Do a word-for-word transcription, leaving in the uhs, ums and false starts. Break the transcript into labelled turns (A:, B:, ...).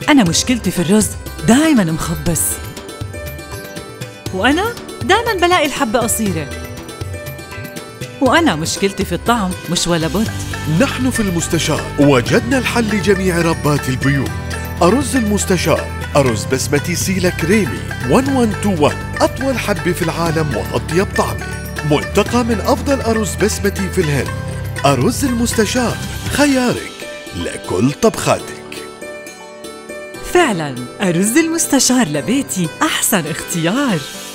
A: أنا مشكلتي في الرز دايماً مخبص، وأنا دايماً بلاقي الحبة قصيرة، وأنا مشكلتي في الطعم مش ولا بد.
B: نحن في المستشار وجدنا الحل لجميع ربات البيوت. أرز المستشار، أرز بسمتي سيلا كريمي واحد واحد اتنين واحد، أطول حبة في العالم وأطيب طعمة، ملتقى من أفضل أرز بسمتي في الهند. أرز المستشار، خيارك لكل طبخاتك.
A: فعلاً أرز المستشار لبيتي أحسن اختيار.